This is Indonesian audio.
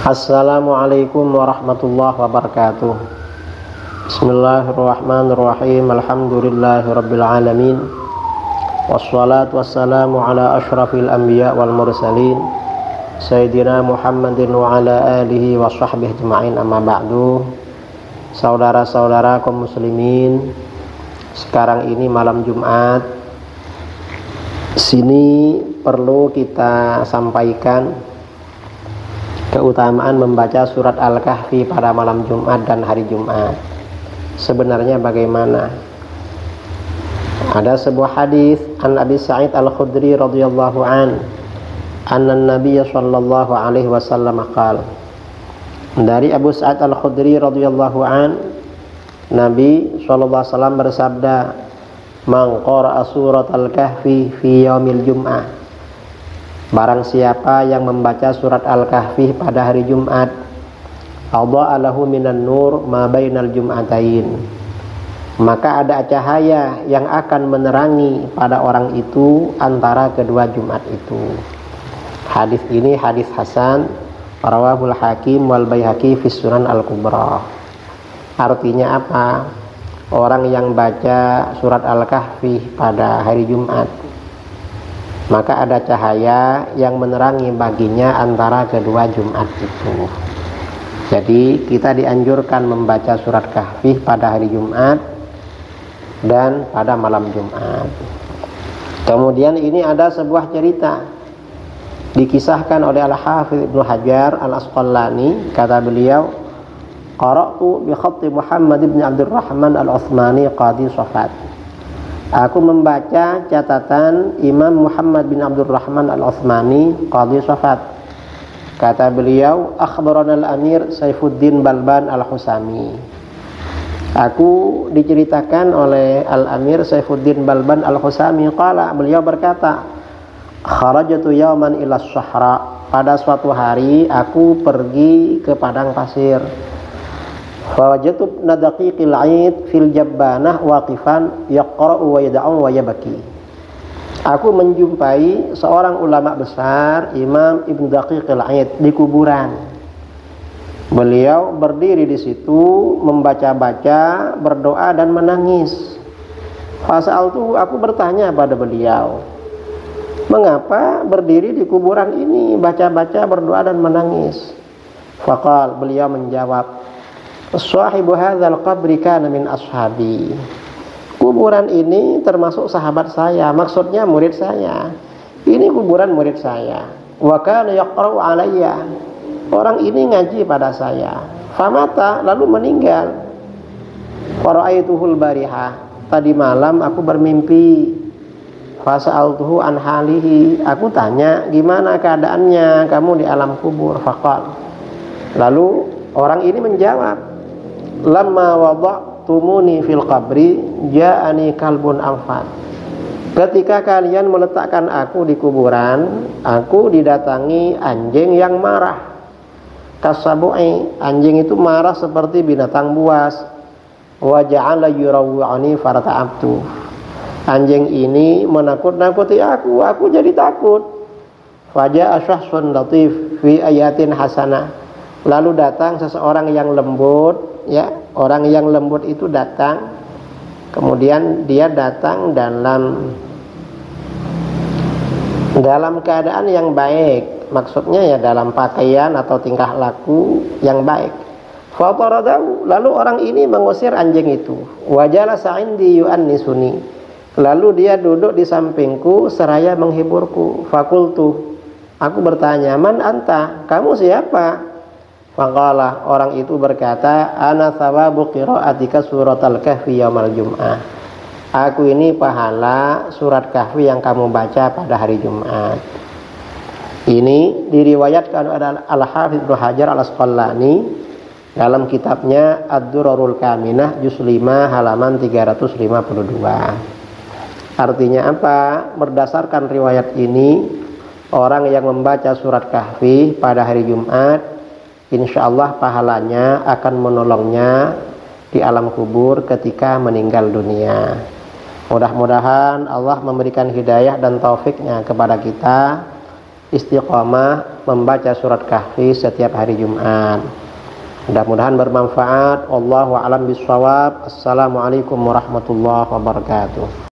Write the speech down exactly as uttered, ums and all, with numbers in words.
Assalamualaikum warahmatullahi wabarakatuh. Bismillahirrahmanirrahim. Alhamdulillahirabbil alamin. Wassalatu wassalamu ala asyrafil anbiya wal mursalin Sayyidina Muhammadin wa ala alihi wa sahbihi ajma'in, amma ba'du. Saudara-saudara kaum muslimin, sekarang ini malam Jumat. Sini perlu kita sampaikan keutamaan membaca surat Al-Kahfi pada malam Jumat dan hari Jumat. Sebenarnya bagaimana? Ada sebuah hadis an Abi Sa'id Al-Khudri radhiyallahu an, anna Nabiy sallallahu alaihi wasallam qala. Dari Abu Sa'id Al-Khudri radhiyallahu an, Nabi sallallahu alaihi wasallam bersabda, "Man qara'a surat Al-Kahfi fi yaumil Jum'ah." Barang siapa yang membaca surat Al-Kahfi pada hari Jumat, adha'a lahu minan nur ma bainal jum'atain, maka ada cahaya yang akan menerangi pada orang itu antara kedua Jumat itu. Hadis ini hadis hasan, rawahul Hakim wal Baihaqi fi Sunan Al-Kubra. Artinya apa? Orang yang baca surat Al-Kahfi pada hari Jumat, maka ada cahaya yang menerangi baginya antara kedua Jumat itu. Jadi kita dianjurkan membaca surat Kahfi pada hari Jumat dan pada malam Jumat. Kemudian ini ada sebuah cerita dikisahkan oleh Al-Hafidz Ibnu Hajar Al-Asqalani. Kata beliau, qara'tu bi khatti Muhammad bin Abdurrahman Al-Utsmani qadi Shafat. Aku membaca catatan Imam Muhammad bin Abdurrahman Al-Utsmani qadi Shafat. Kata beliau, akhbarana al-Amir Saifuddin Balban Al-Husami. Aku diceritakan oleh Al-Amir Saifuddin Balban Al-Husami qala, beliau berkata, kharajtu yawman ila syahra. Pada suatu hari aku pergi ke padang pasir. Fawajatu nadaqiqil 'aid fil jabbanah waqifan yaqra'u wa yad'u wa yabki. Aku menjumpai seorang ulama besar, Imam Ibnu Daqiqil 'Aid, di kuburan. Beliau berdiri di situ membaca-baca, berdoa dan menangis. Fasa'altu, aku bertanya pada beliau, mengapa berdiri di kuburan ini baca-baca, berdoa dan menangis? Faqal, beliau menjawab, sahibu hadzal qabri kana min ashabi. Kuburan ini termasuk sahabat saya, maksudnya murid saya. Ini kuburan murid saya. Wa kana yaqra'u alayya. Orang ini ngaji pada saya. Famata, lalu meninggal. Fara'aituhul barihah. Tadi malam aku bermimpi. Fasa'altuhu an halihi. Aku tanya, gimana keadaannya kamu di alam kubur? Faqal. Lalu orang ini menjawab, lamma wada'tumuni fil qabri ja'ani kalbun anfad. Ketika kalian meletakkan aku di kuburan, aku didatangi anjing yang marah. Kasabu'i, anjing itu marah seperti binatang buas. Wa ja'ala yurawwi'ani farata'abtu. Anjing ini menakut-nakuti aku, aku jadi takut. Faja'a syahsun latif fi ayatin hasanah. Lalu datang seseorang yang lembut, ya, orang yang lembut itu datang. Kemudian dia datang dalam dalam keadaan yang baik, maksudnya ya dalam pakaian atau tingkah laku yang baik. Fataradahu, lalu orang ini mengusir anjing itu. Wajalasa indi yu'annisuni, lalu dia duduk di sampingku seraya menghiburku. Fakultu, aku bertanya, man anta, kamu siapa? Faqala, orang itu berkata, ana thawabu qira'atika surat Al-Kahfi yaumal Jum'ah. Aku ini pahala surat Kahfi yang kamu baca pada hari Jumat. Ini diriwayatkan oleh Al-Hafidz Ibnu Hajar Al-Asqalani dalam kitabnya Ad-Durarul Kaminah juz lima halaman tiga ratus lima puluh dua. Artinya apa? Berdasarkan riwayat ini, orang yang membaca surat Kahfi pada hari Jumat, insyaallah pahalanya akan menolongnya di alam kubur ketika meninggal dunia. Mudah-mudahan Allah memberikan hidayah dan taufiknya kepada kita istiqomah membaca surat Kahfi setiap hari Jumat. Mudah-mudahan bermanfaat. Wallahu a'lam bishawab. Assalamualaikum warahmatullahi wabarakatuh.